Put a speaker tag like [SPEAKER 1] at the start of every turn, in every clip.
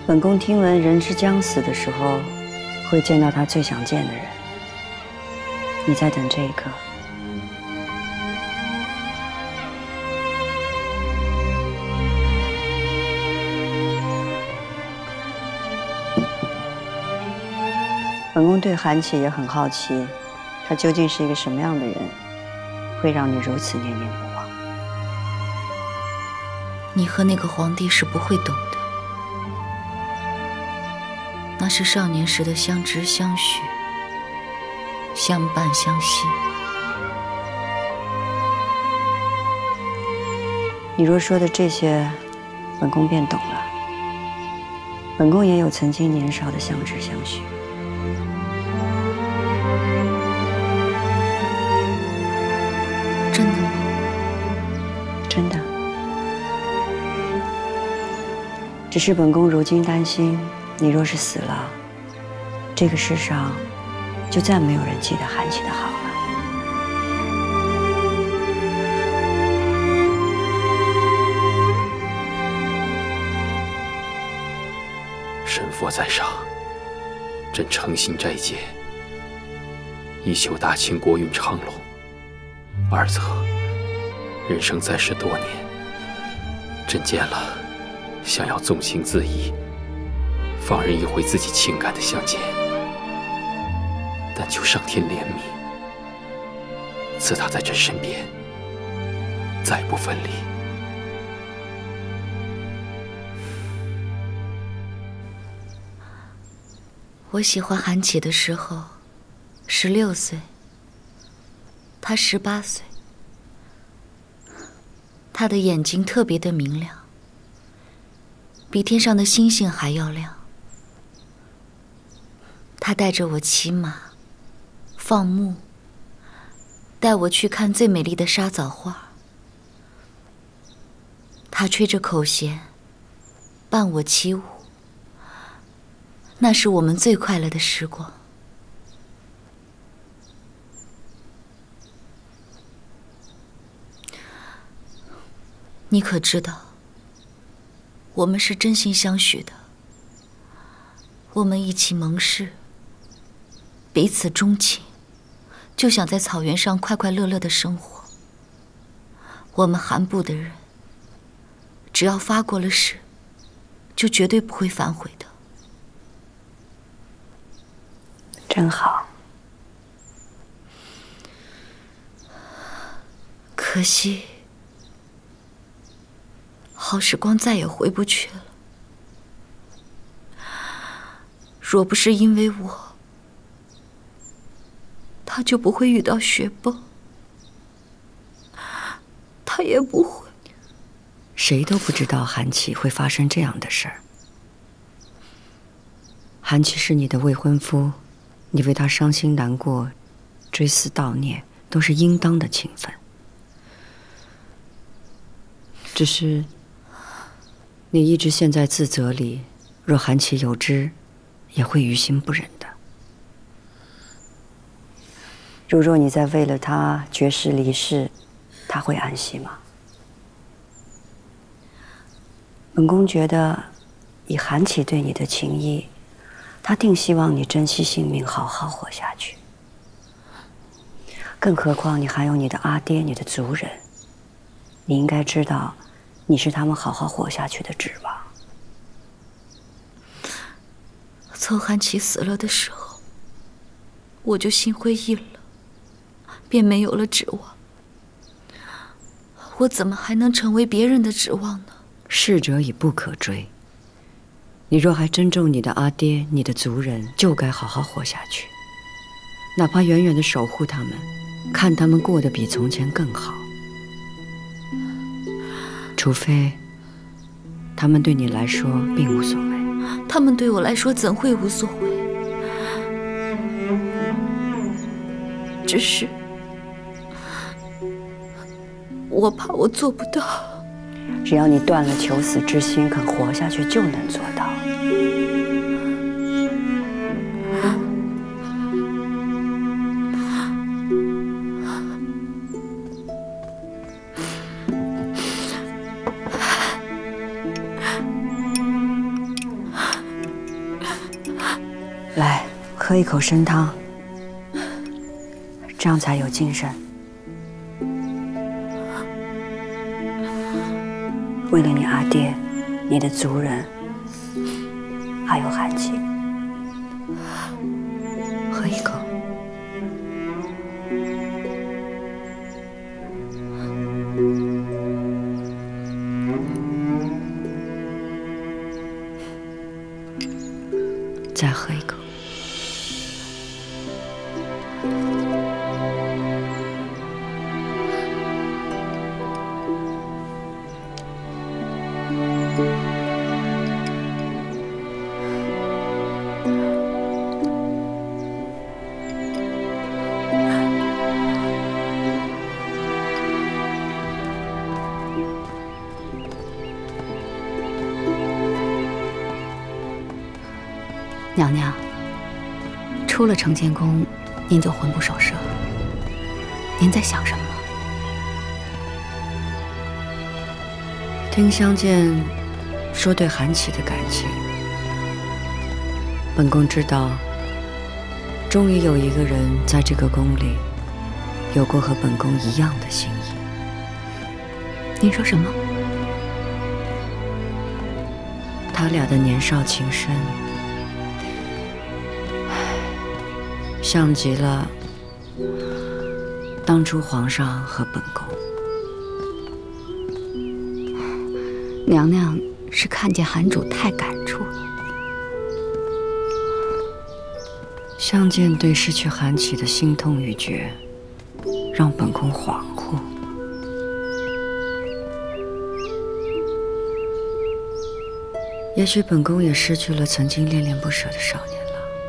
[SPEAKER 1] 本宫听闻人之将死的时候，会见到他最想见的人。你在等这一刻。本宫对韩琦也很好奇，他究竟是一个什么样的人，会让你如此念念不忘？
[SPEAKER 2] 你和那个皇帝是不会懂的。那是少年时的相知相许，相伴相惜。
[SPEAKER 1] 你若说的这些，本宫便懂了。本宫也有曾经年少的相知相许。
[SPEAKER 2] 真的吗？
[SPEAKER 1] 真的。只是本宫如今担心，你若是死了，这个世上就再没有人记得韩琦的好了。
[SPEAKER 3] 神佛在上，朕诚心斋戒，以求大清国运昌隆。二则，人生在世多年，朕见了，想要纵情恣意，放任一回自己情感的相见，但求上天怜悯，赐他在朕身边，再不分离。
[SPEAKER 2] 我喜欢韩琦的时候，16岁，他18岁。他的眼睛特别的明亮，比天上的星星还要亮。他带着我骑马、放牧，带我去看最美丽的沙枣花。他吹着口弦，伴我起舞。那是我们最快乐的时光。你可知道，我们是真心相许的。我们一起盟誓，彼此钟情，就想在草原上快快乐乐的生活。我们韩部的人，只要发过了誓，就绝对不会反悔的。
[SPEAKER 1] 真好。
[SPEAKER 2] 可惜，好时光再也回不去了。若不是因为我，他就不会遇到雪崩，他也不会。
[SPEAKER 1] 谁都不知道韩琦会发生这样的事儿。韩琦是你的未婚夫，你为他伤心难过、追思悼念，都是应当的情分。只是，你一直陷在自责里，若韩琦有知，也会于心不忍的。如若你再为了他绝世离世，他会安息吗？本宫觉得，以韩琦对你的情谊，他定希望你珍惜性命，好好活下去。更何况你还有你的阿爹、你的族人，你应该知道，你是他们好好活下去的指望。
[SPEAKER 2] 从韩琦死了的时候，我就心灰意冷，便没有了指望。我怎么还能成为别人的指望呢？
[SPEAKER 1] 逝者已不可追。你若还珍重你的阿爹、你的族人，就该好好活下去，哪怕远远地守护他们，看他们过得比从前更好。除非他们对你来说并无所谓。
[SPEAKER 2] 他们对我来说怎会无所谓？只是我怕我做不到。
[SPEAKER 1] 只要你断了求死之心，肯活下去，就能做到。 喝一口参汤，这样才有精神。为了你阿爹、你的族人，还有韩琦，喝一口。再喝一口。
[SPEAKER 2] 娘娘，出了承乾宫，您就魂不守舍。您在想什么？
[SPEAKER 1] 听相见说对韩琦的感情，本宫知道，终于有一个人在这个宫里有过和本宫一样的心意。
[SPEAKER 2] 您说什么？
[SPEAKER 1] 他俩的年少情深，像极了当初皇上和本宫。
[SPEAKER 2] 娘娘是看见韩主太感触了。
[SPEAKER 1] 相见对失去韩琦的心痛欲绝，让本宫恍惚。也许本宫也失去了曾经恋恋不舍的少年。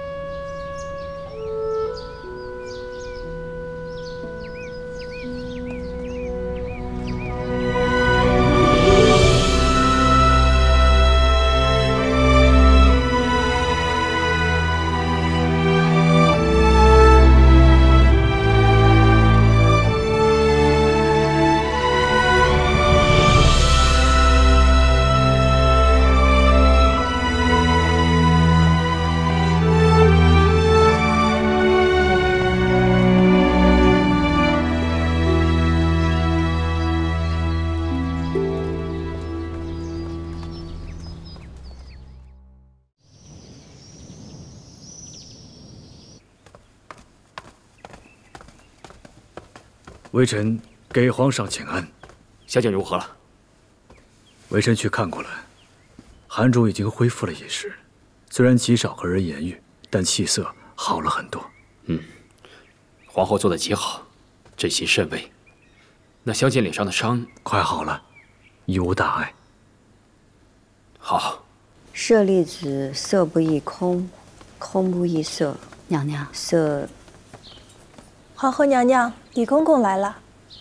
[SPEAKER 4] 微臣给皇上请安。
[SPEAKER 3] 小姐如何了？
[SPEAKER 4] 微臣去看过了，韩主已经恢复了饮食，虽然极少和人言语，但气色好了很多。
[SPEAKER 3] 皇后做得极好，朕心甚慰。那相见脸上的伤
[SPEAKER 4] 快好了，已无大碍。
[SPEAKER 3] 好。
[SPEAKER 1] 舍利子，色不异空，空不异色。
[SPEAKER 2] 娘娘，
[SPEAKER 1] 色。
[SPEAKER 5] 皇后娘娘，李公公来了。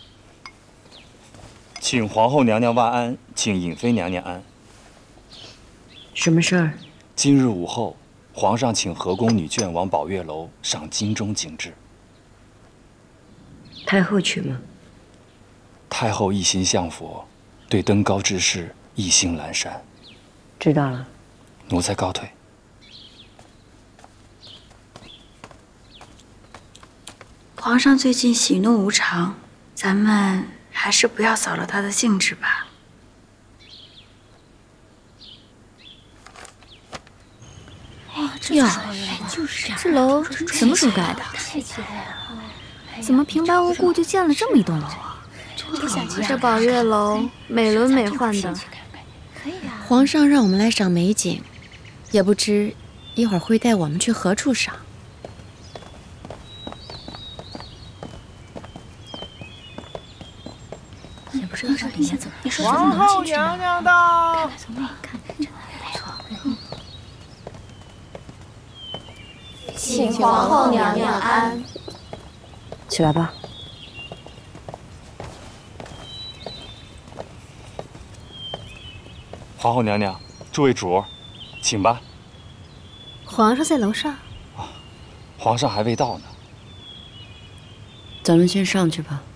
[SPEAKER 6] 请皇后娘娘万安，请颖妃娘娘安。
[SPEAKER 1] 什么事儿？
[SPEAKER 6] 今日午后，皇上请和宫女眷往宝月楼赏金钟景致。
[SPEAKER 1] 太后去吗？
[SPEAKER 6] 太后一心向佛，对登高之事一心阑珊。
[SPEAKER 1] 知道了。
[SPEAKER 6] 奴才告退。
[SPEAKER 7] 皇上最近喜怒无常，咱们还是不要扫了他的兴致吧。
[SPEAKER 2] 哟，这楼什么时候盖的？怎么平白无故就建了这么一栋楼啊？
[SPEAKER 8] 这宝月楼美轮美奂的，皇上让我们来赏美景，也不知一会儿会带我们去何处赏。
[SPEAKER 2] 也不知道这里面怎么。
[SPEAKER 9] 皇后娘娘到。
[SPEAKER 2] 从那看着真的不错。
[SPEAKER 8] 请皇后娘娘安。
[SPEAKER 1] 起来吧。
[SPEAKER 6] 皇后娘娘，诸位主儿，请吧。
[SPEAKER 8] 皇上在楼上。
[SPEAKER 6] 皇上还未到呢。
[SPEAKER 1] 咱们先上去吧。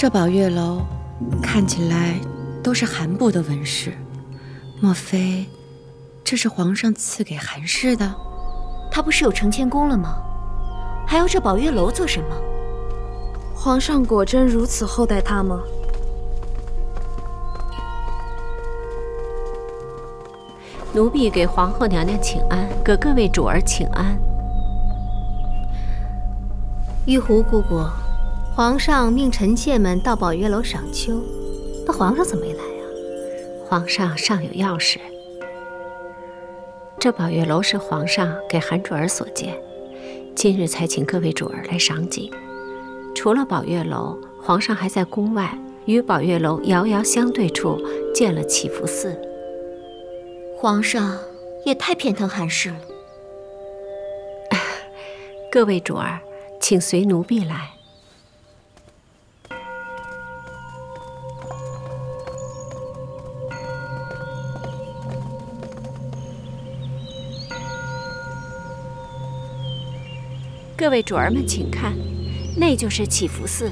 [SPEAKER 8] 这宝月楼看起来都是韩部的纹饰，莫非这是皇上赐给韩氏的？
[SPEAKER 2] 他不是有承乾宫了吗？还要这宝月楼做什么？
[SPEAKER 10] 皇上果真如此厚待他吗？
[SPEAKER 11] 奴婢给皇后娘娘请安，给各位主儿请安。
[SPEAKER 12] 玉壶姑姑，皇上命臣妾们到宝月楼赏秋，那皇上怎么没来啊？
[SPEAKER 11] 皇上尚有要事。这宝月楼是皇上给韩主儿所建，今日才请各位主儿来赏景。除了宝月楼，皇上还在宫外与宝月楼遥遥相对处建了祈福寺。
[SPEAKER 2] 皇上也太偏疼韩氏了。
[SPEAKER 11] 各位主儿，请随奴婢来。各位主儿们，请看，那就是祈福寺。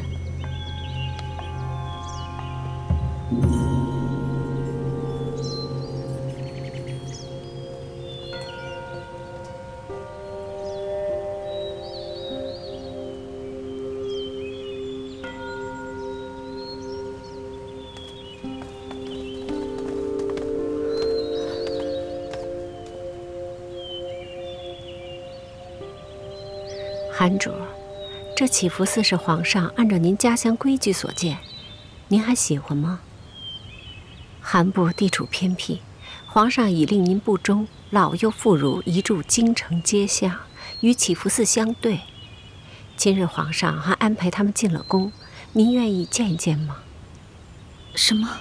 [SPEAKER 11] 韩主，这祈福寺是皇上按照您家乡规矩所建，您还喜欢吗？韩部地处偏僻，皇上已令您部中老幼妇孺移驻京城街巷，与祈福寺相对。今日皇上还安排他们进了宫，您愿意见一见吗？
[SPEAKER 2] 什么？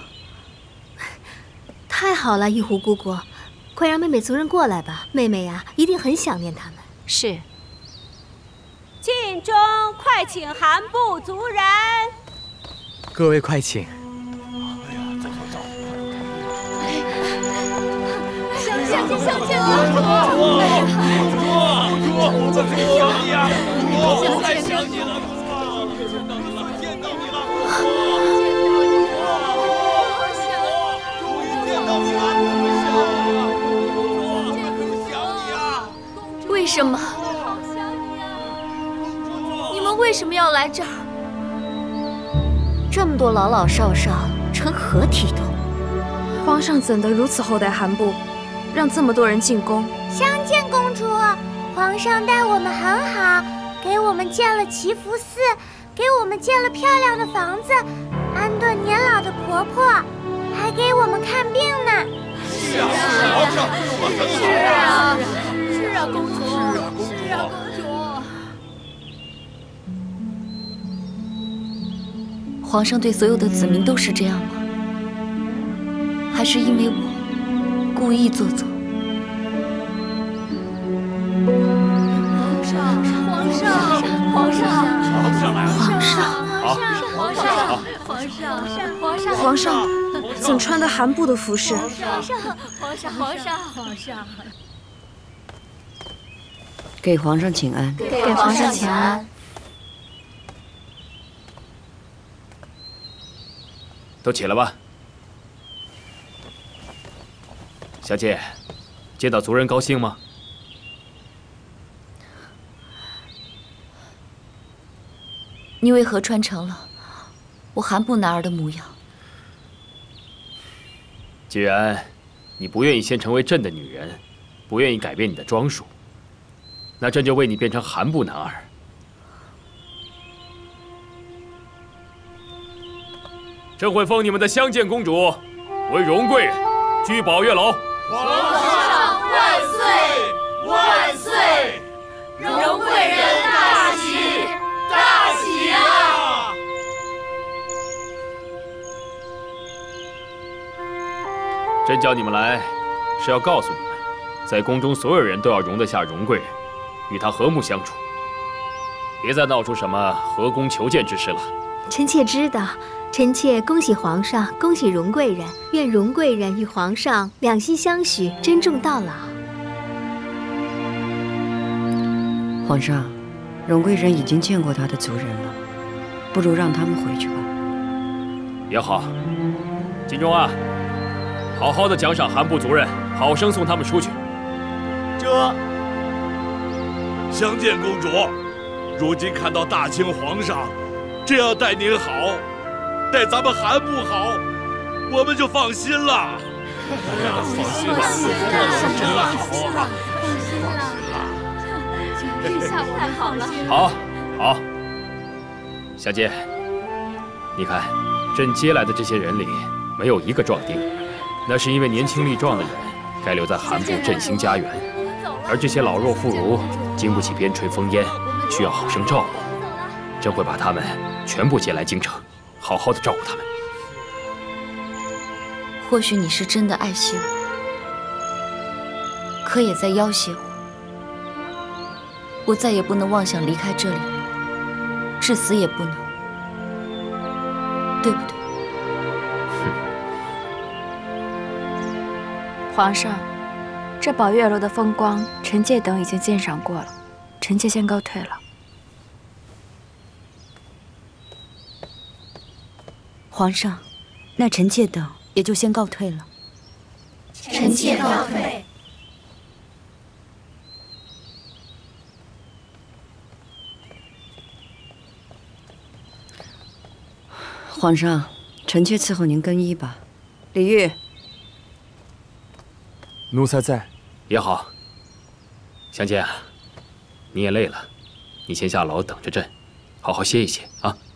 [SPEAKER 12] 太好了，玉壶姑姑，快让妹妹族人过来吧，妹妹呀，一定很想念他们。
[SPEAKER 11] 是。
[SPEAKER 13] 禁中快请韩部族人。
[SPEAKER 14] 各位快请。
[SPEAKER 13] 相见，
[SPEAKER 9] 我在想你啊！我在想你了，见到你了！终于见到你了！想你啊！
[SPEAKER 2] 为什么？你们为什么要来这儿？这么多老老少少，成何体统？
[SPEAKER 10] 皇上怎得如此厚待韩部，让这么多人进宫？
[SPEAKER 15] 相见公主，皇上待我们很好，给我们建了祈福寺，给我们建了漂亮的房子，安顿年老的婆婆，还给我们看病呢。
[SPEAKER 9] 是啊，皇上对我们很好。
[SPEAKER 13] 是啊，公主。是啊，公主。
[SPEAKER 2] 皇上对所有的子民都是这样吗？还是因为我故意做作？
[SPEAKER 10] 皇上，怎穿的韩部的服饰？
[SPEAKER 13] 皇上，
[SPEAKER 1] 给皇上请安。
[SPEAKER 2] 给皇上请安。
[SPEAKER 3] 都起来吧。小姐，见到族人高兴吗？
[SPEAKER 2] 你为何穿成了我韩部男儿的模样？
[SPEAKER 3] 既然你不愿意先成为朕的女人，不愿意改变你的装束，那朕就为你变成韩部男儿。朕会封你们的相见公主为荣贵人，居宝月楼。
[SPEAKER 13] 皇上万岁万岁！荣贵人大喜大喜啊！
[SPEAKER 3] 朕叫你们来，是要告诉你们，在宫中所有人都要容得下荣贵人，与她和睦相处，别再闹出什么合宫求见之事了。
[SPEAKER 12] 臣妾知道。臣妾恭喜皇上，恭喜荣贵人，愿荣贵人与皇上两心相许，珍重到老。
[SPEAKER 1] 皇上，荣贵人已经见过他的族人了，不如让他们回去吧。
[SPEAKER 3] 也好。金钟啊，好好的奖赏韩部族人，好生送他们出去。
[SPEAKER 9] 这，相见公主，如今看到大清皇上这样待您好，待咱们韩部好，我们就放心了。放心了，真好啊！
[SPEAKER 10] 这下我太好了。
[SPEAKER 3] 好，好。小姐，你看，朕接来的这些人里，没有一个壮丁，那是因为年轻力壮的人该留在韩部振兴家园，而这些老弱妇孺经不起边陲烽烟，需要好生照顾。朕会把他们全部接来京城，好好的照顾他们。
[SPEAKER 2] 或许你是真的爱惜我，可也在要挟我。我再也不能妄想离开这里了，至死也不能，对不对？
[SPEAKER 7] 皇上，这宝月楼的风光，臣妾等已经鉴赏过了，臣妾先告退了。
[SPEAKER 2] 皇上，那臣妾等也就先告退了。
[SPEAKER 12] 臣妾告退。
[SPEAKER 1] 皇上，臣妾伺候您更衣吧。李煜，
[SPEAKER 6] 奴才在。
[SPEAKER 3] 也好。相见啊，你也累了，你先下楼等着朕，好好歇一歇啊。